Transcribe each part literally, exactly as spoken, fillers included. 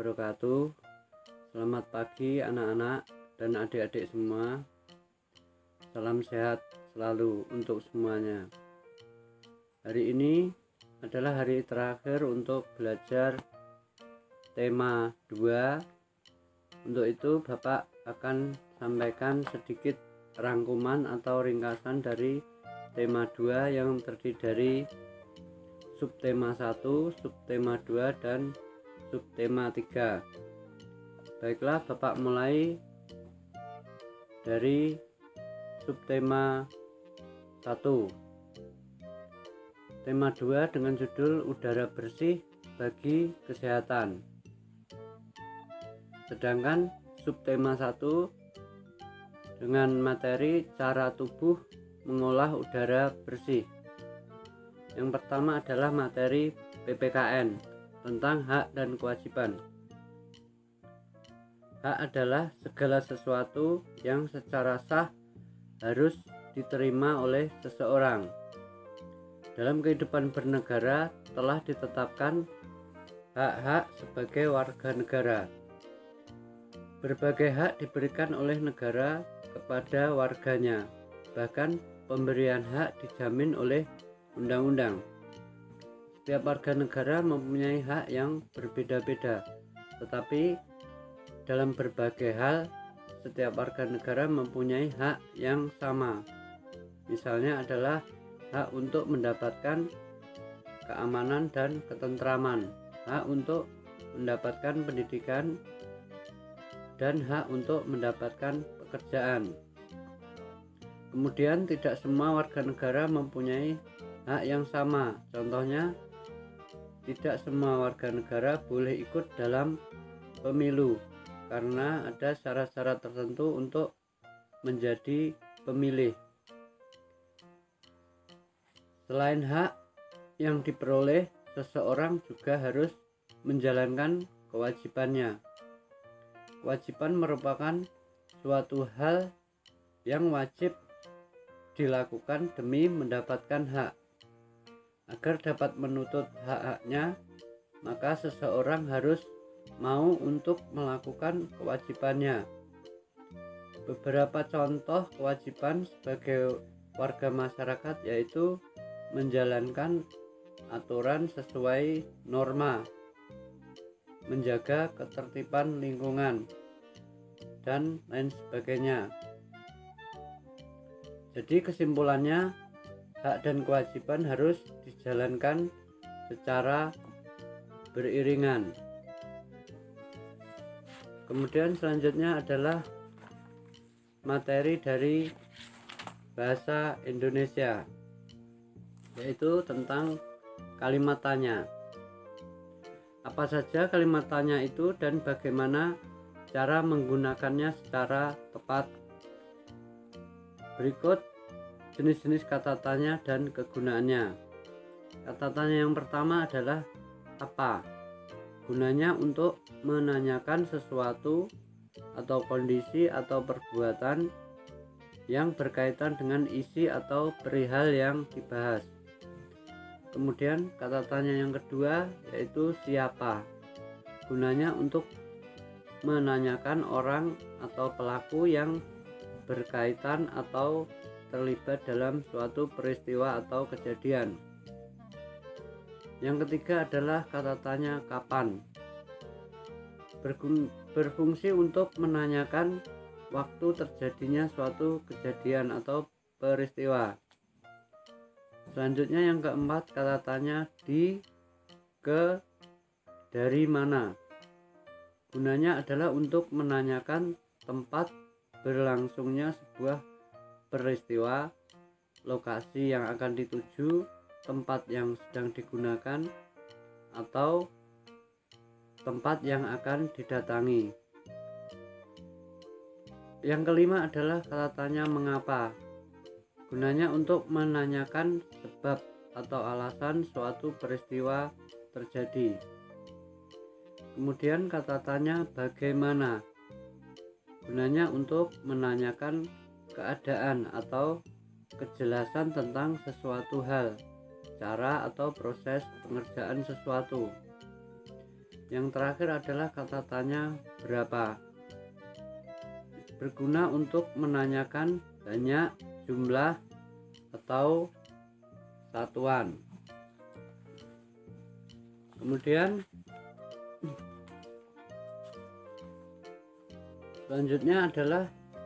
wabarakatuh. Selamat pagi anak-anak dan adik-adik semua. Salam sehat selalu untuk semuanya. Hari ini adalah hari terakhir untuk belajar tema dua. Untuk itu Bapak akan sampaikan sedikit rangkuman atau ringkasan dari tema dua yang terdiri dari subtema satu, subtema dua, dan subtema tiga. Baiklah, Bapak mulai dari subtema satu. Tema dua dengan judul udara bersih bagi kesehatan. Sedangkan subtema satu dengan materi cara tubuh mengolah udara bersih. Yang pertama adalah materi P P K N tentang hak dan kewajiban. Hak adalah segala sesuatu yang secara sah harus diterima oleh seseorang. Dalam kehidupan bernegara telah ditetapkan hak-hak sebagai warga negara. Berbagai hak diberikan oleh negara kepada warganya, bahkan pemberian hak dijamin oleh undang-undang. Setiap warga negara mempunyai hak yang berbeda-beda, tetapi dalam berbagai hal setiap warga negara mempunyai hak yang sama. Misalnya adalah hak untuk mendapatkan keamanan dan ketentraman, hak untuk mendapatkan pendidikan, dan hak untuk mendapatkan pekerjaan. Kemudian tidak semua warga negara mempunyai hak yang sama. Contohnya, tidak semua warga negara boleh ikut dalam pemilu karena ada syarat-syarat tertentu untuk menjadi pemilih. Selain hak yang diperoleh, seseorang juga harus menjalankan kewajibannya. Kewajiban merupakan suatu hal yang wajib dilakukan demi mendapatkan hak. Agar dapat menuntut hak-haknya, maka seseorang harus mau untuk melakukan kewajibannya. Beberapa contoh kewajiban sebagai warga masyarakat yaitu menjalankan aturan sesuai norma, menjaga ketertiban lingkungan, dan lain sebagainya. Jadi kesimpulannya, hak dan kewajiban harus dijalankan secara beriringan. Kemudian selanjutnya adalah materi dari bahasa Indonesia, yaitu tentang kalimat tanya. Apa saja kalimat tanya itu dan bagaimana cara menggunakannya secara tepat. Berikut jenis-jenis kata tanya dan kegunaannya. Kata tanya yang pertama adalah apa. Gunanya untuk menanyakan sesuatu atau kondisi atau perbuatan yang berkaitan dengan isi atau perihal yang dibahas. Kemudian kata tanya yang kedua yaitu siapa. Gunanya untuk menanyakan orang atau pelaku yang berkaitan atau terlibat dalam suatu peristiwa atau kejadian. Yang ketiga adalah kata tanya kapan. Berfungsi untuk menanyakan waktu terjadinya suatu kejadian atau peristiwa. Selanjutnya yang keempat, kata tanya di, ke, dari mana. Gunanya adalah untuk menanyakan tempat berlangsungnya sebuah peristiwa, lokasi yang akan dituju, tempat yang sedang digunakan, atau tempat yang akan didatangi. Yang kelima adalah kata tanya mengapa. Gunanya untuk menanyakan sebab atau alasan suatu peristiwa terjadi. Kemudian kata tanya bagaimana. Gunanya untuk menanyakan keadaan atau kejelasan tentang sesuatu hal, cara atau proses pengerjaan sesuatu. Yang terakhir adalah kata tanya berapa. Berguna untuk menanyakan banyak, jumlah, atau satuan. Kemudian selanjutnya adalah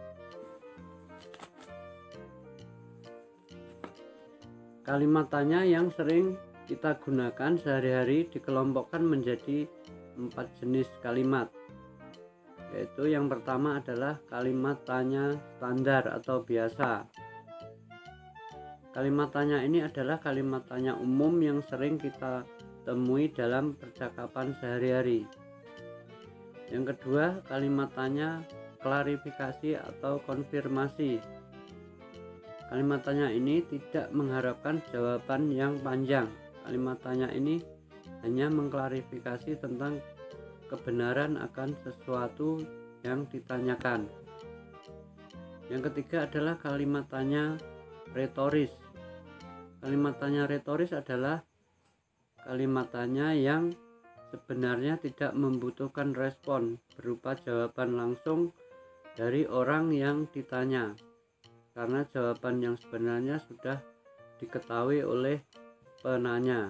kalimat tanya yang sering kita gunakan sehari-hari dikelompokkan menjadi empat jenis kalimat, yaitu yang pertama adalah kalimat tanya standar atau biasa. Kalimat tanya ini adalah kalimat tanya umum yang sering kita temui dalam percakapan sehari-hari. Yang kedua, kalimat tanya klarifikasi atau konfirmasi. Kalimat tanya ini tidak mengharapkan jawaban yang panjang. Kalimat tanya ini hanya mengklarifikasi tentang kebenaran akan sesuatu yang ditanyakan. Yang ketiga adalah kalimat tanya retoris. Kalimat tanya retoris adalah kalimat tanya yang sebenarnya tidak membutuhkan respon berupa jawaban langsung dari orang yang ditanya, karena jawaban yang sebenarnya sudah diketahui oleh penanya.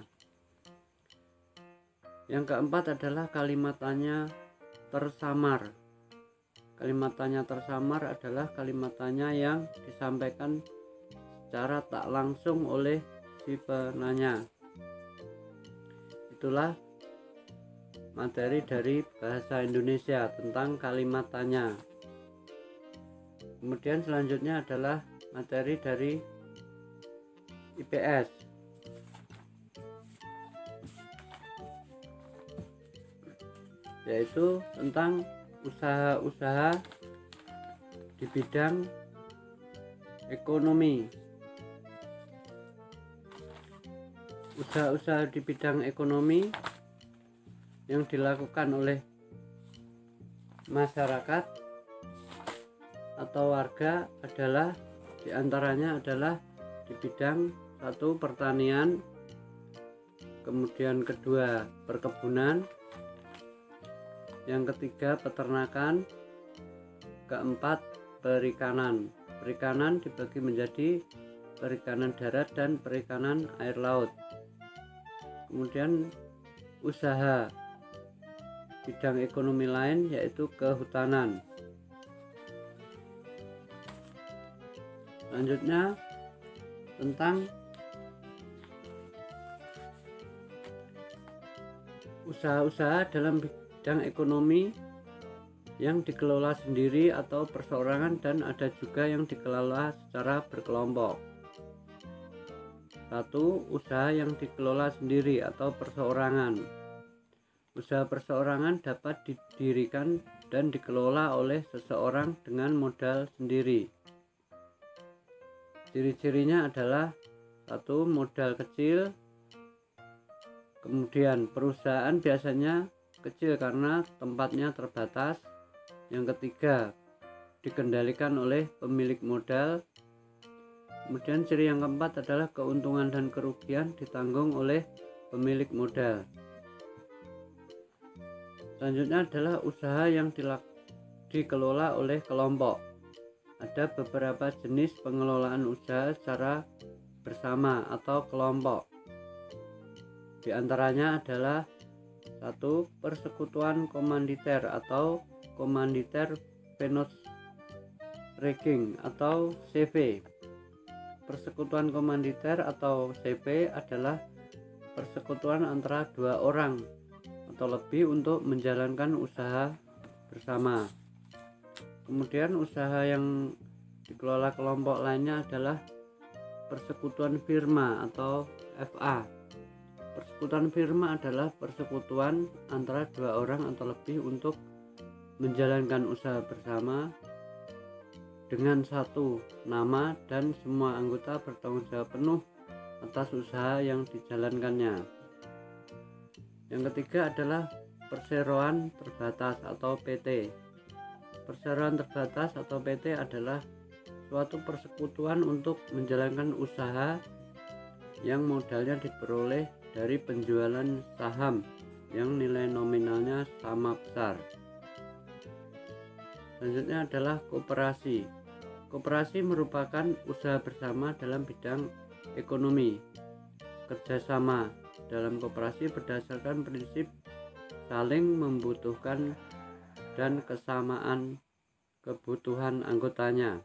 Yang keempat adalah kalimat tanya tersamar. Kalimat tanya tersamar adalah kalimat tanya yang disampaikan secara tak langsung oleh si penanya. Itulah materi dari bahasa Indonesia tentang kalimat tanya. Kemudian selanjutnya adalah materi dari I P S, yaitu tentang usaha-usaha di bidang ekonomi. Usaha-usaha di bidang ekonomi yang dilakukan oleh masyarakat atau warga adalah diantaranya adalah di bidang satu pertanian, kemudian kedua perkebunan, yang ketiga peternakan, keempat perikanan. Perikanan dibagi menjadi perikanan darat dan perikanan air laut. Kemudian usaha bidang ekonomi lain yaitu kehutanan. Selanjutnya tentang usaha-usaha dalam bidang ekonomi yang dikelola sendiri atau perseorangan dan ada juga yang dikelola secara berkelompok. Satu, usaha yang dikelola sendiri atau perseorangan. Usaha perseorangan dapat didirikan dan dikelola oleh seseorang dengan modal sendiri. Ciri-cirinya adalah satu, modal kecil. Kemudian perusahaan biasanya kecil karena tempatnya terbatas. Yang ketiga, dikendalikan oleh pemilik modal. Kemudian ciri yang keempat adalah keuntungan dan kerugian ditanggung oleh pemilik modal. Selanjutnya adalah usaha yang dikelola oleh kelompok. Ada beberapa jenis pengelolaan usaha secara bersama atau kelompok. Di antaranya adalah satu, persekutuan komanditer atau komanditer Penotreking atau C V. Persekutuan komanditer atau C V adalah persekutuan antara dua orang atau lebih untuk menjalankan usaha bersama. Kemudian usaha yang dikelola kelompok lainnya adalah persekutuan firma atau F A. Persekutuan firma adalah persekutuan antara dua orang atau lebih untuk menjalankan usaha bersama dengan satu nama dan semua anggota bertanggung jawab penuh atas usaha yang dijalankannya. Yang ketiga adalah perseroan terbatas atau P T. Perseroan terbatas atau P T adalah suatu persekutuan untuk menjalankan usaha yang modalnya diperoleh dari penjualan saham yang nilai nominalnya sama besar. Selanjutnya adalah koperasi. Koperasi merupakan usaha bersama dalam bidang ekonomi. Kerjasama dalam koperasi berdasarkan prinsip saling membutuhkan dan kesamaan kebutuhan anggotanya.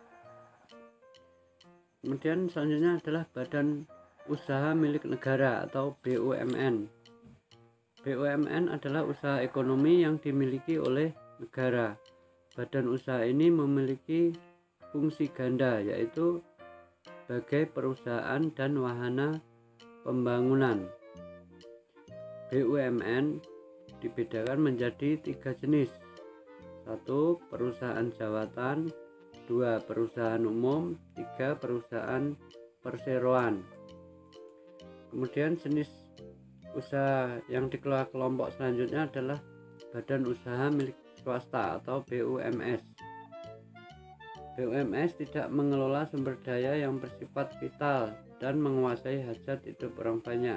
Kemudian selanjutnya adalah badan usaha milik negara atau B U M N. B U M N adalah usaha ekonomi yang dimiliki oleh negara. Badan usaha ini memiliki fungsi ganda, yaitu sebagai perusahaan dan wahana pembangunan. B U M N dibedakan menjadi tiga jenis. Satu, perusahaan jawatan. Dua, perusahaan umum. Tiga, perusahaan perseroan. Kemudian jenis usaha yang dikelola kelompok selanjutnya adalah badan usaha milik swasta atau B U M S. B U M S tidak mengelola sumber daya yang bersifat vital dan menguasai hajat hidup orang banyak.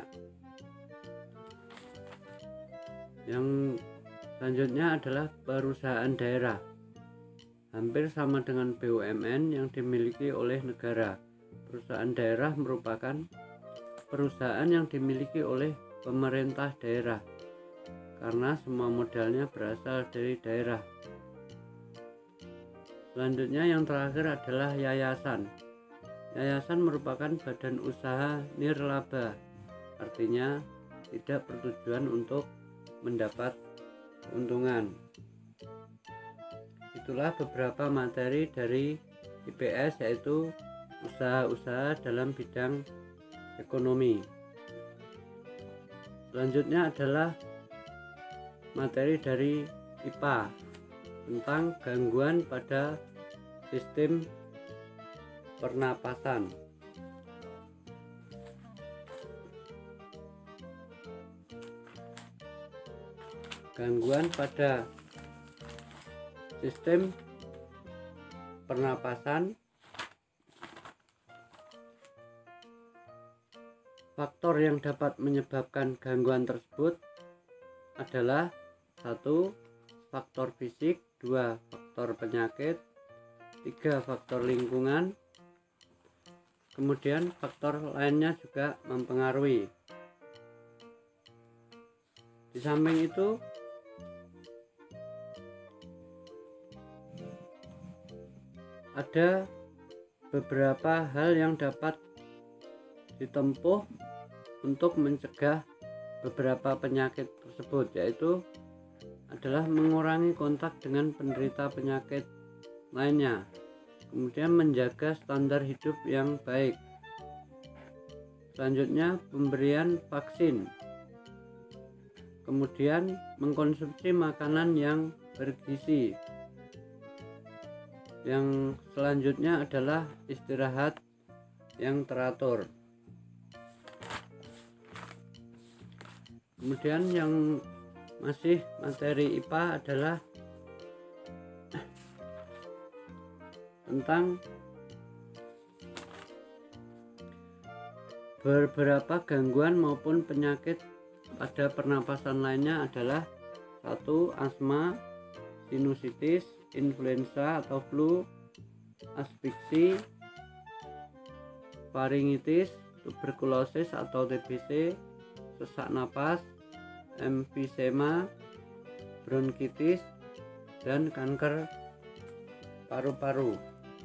Yang selanjutnya adalah perusahaan daerah. Hampir sama dengan B U M N yang dimiliki oleh negara. Perusahaan daerah merupakan perusahaan yang dimiliki oleh pemerintah daerah karena semua modalnya berasal dari daerah. Selanjutnya yang terakhir adalah yayasan. Yayasan merupakan badan usaha nirlaba, artinya tidak bertujuan untuk mendapat keuntungan. Itulah beberapa materi dari I P S, yaitu usaha-usaha dalam bidang ekonomi. Selanjutnya adalah materi dari I P A tentang gangguan pada sistem pernapasan. Gangguan pada sistem pernapasan. Faktor yang dapat menyebabkan gangguan tersebut adalah satu, faktor fisik. Dua, faktor penyakit. Tiga, faktor lingkungan. Kemudian faktor lainnya juga mempengaruhi. Di samping itu, ada beberapa hal yang dapat ditempuh untuk mencegah beberapa penyakit tersebut, yaitu adalah mengurangi kontak dengan penderita penyakit lainnya, kemudian menjaga standar hidup yang baik. Selanjutnya, pemberian vaksin, kemudian mengkonsumsi makanan yang bergizi. Yang selanjutnya adalah istirahat yang teratur. Kemudian yang masih materi I P A adalah tentang beberapa gangguan maupun penyakit pada pernapasan lainnya adalah satu, asma, sinusitis, influenza atau flu, asfiksi, faringitis, tuberkulosis atau T B C, sesak napas, emfisema, bronkitis, dan kanker paru-paru.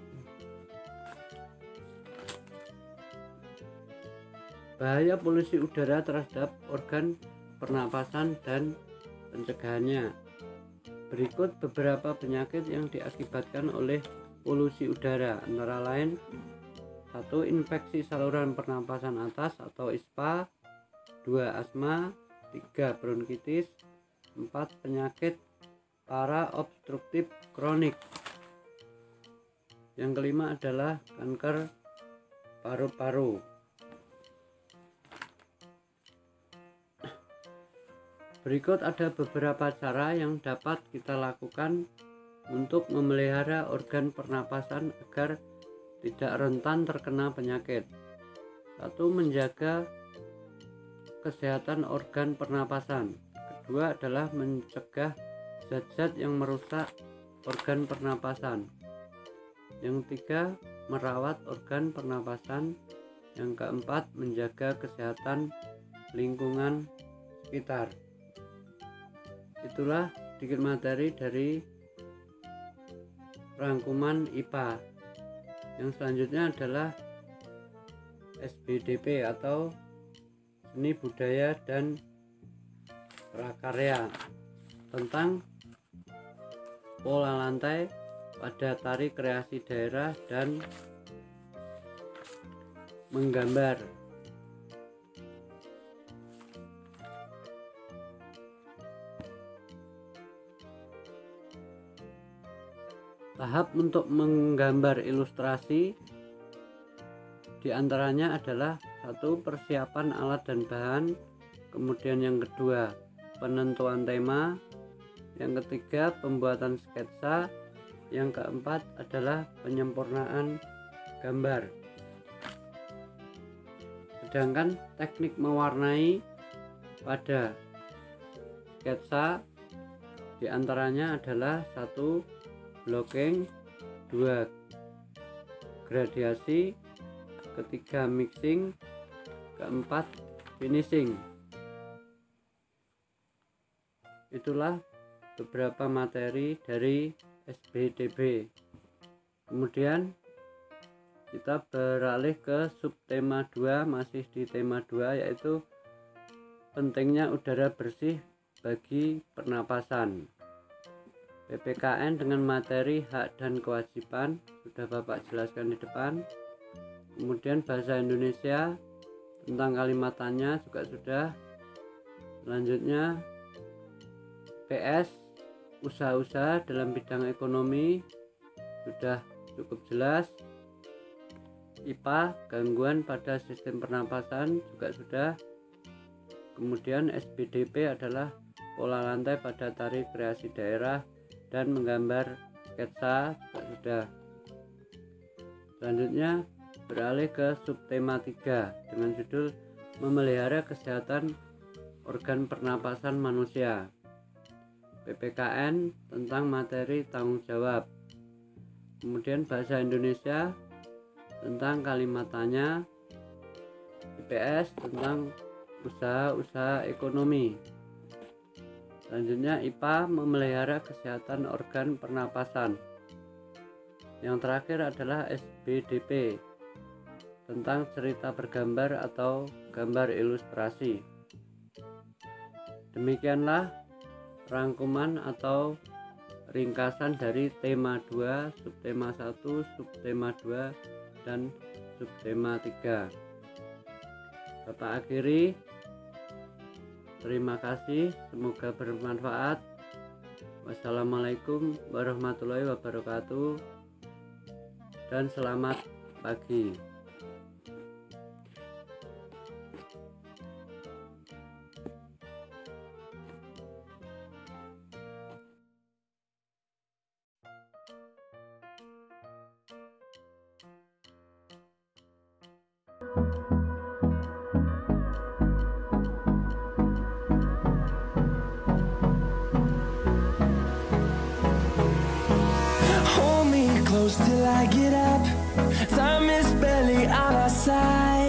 Bahaya polusi udara terhadap organ pernapasan dan pencegahannya. Berikut beberapa penyakit yang diakibatkan oleh polusi udara, antara lain satu, infeksi saluran pernapasan atas atau I S P A. Dua, asma. Tiga, bronkitis. Empat, penyakit paraobstruktif kronik. Yang kelima adalah kanker paru-paru. Berikut ada beberapa cara yang dapat kita lakukan untuk memelihara organ pernapasan agar tidak rentan terkena penyakit. Satu, menjaga kesehatan organ pernapasan. kedua adalah mencegah zat-zat yang merusak organ pernapasan. Yang ketiga, merawat organ pernapasan. Yang keempat, menjaga kesehatan lingkungan sekitar. Itulah sedikit materi dari rangkuman I P A. Yang selanjutnya adalah S B D P atau Seni Budaya dan Prakarya, tentang pola lantai pada tari kreasi daerah dan menggambar. Tahap untuk menggambar ilustrasi diantaranya adalah satu, persiapan alat dan bahan, kemudian yang kedua, penentuan tema, yang ketiga, pembuatan sketsa, yang keempat adalah penyempurnaan gambar. Sedangkan teknik mewarnai pada sketsa diantaranya adalah satu, blocking, dua, gradiasi, ketiga, mixing, keempat, finishing. Itulah beberapa materi dari S B D B. Kemudian kita beralih ke subtema dua, masih di tema dua, yaitu pentingnya udara bersih bagi pernapasan. P P K N dengan materi hak dan kewajiban sudah Bapak jelaskan di depan. Kemudian bahasa Indonesia tentang kalimatannya juga sudah. Selanjutnya P S, usaha-usaha dalam bidang ekonomi sudah cukup jelas. I P A, gangguan pada sistem pernapasan juga sudah. Kemudian S B D P adalah pola lantai pada tari kreasi daerah dan menggambar sketsa juga sudah. Selanjutnya beralih ke subtema tiga dengan judul memelihara kesehatan organ pernapasan manusia. P P K N tentang materi tanggung jawab. Kemudian bahasa Indonesia tentang kalimatannya. I P S tentang usaha-usaha ekonomi. Selanjutnya I P A, memelihara kesehatan organ pernapasan. Yang terakhir adalah S B D P tentang cerita bergambar atau gambar ilustrasi. Demikianlah rangkuman atau ringkasan dari tema dua, subtema satu, subtema dua, dan subtema tiga. Bapak akhiri. Terima kasih, semoga bermanfaat. Wassalamualaikum warahmatullahi wabarakatuh, dan selamat pagi. Hold me close till I get up. Time is barely on our side.